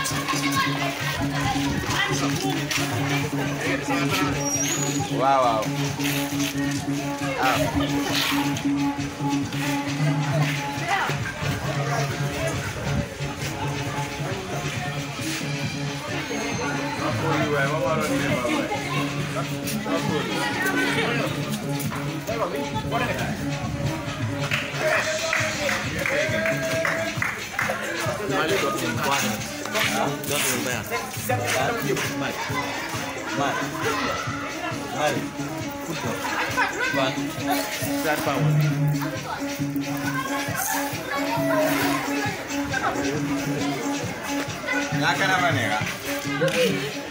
Wow. Mali tuh yang kuat. Dot yang banyak. Mali. Football. Kuat. Flat power. Nggak apa nih kak?